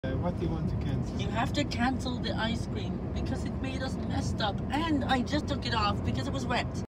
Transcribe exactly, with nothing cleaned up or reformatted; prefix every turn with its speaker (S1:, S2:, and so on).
S1: Uh, what do you want to cancel?
S2: You have to cancel the ice cream because it made us messed up, and I just took it off because it was wet.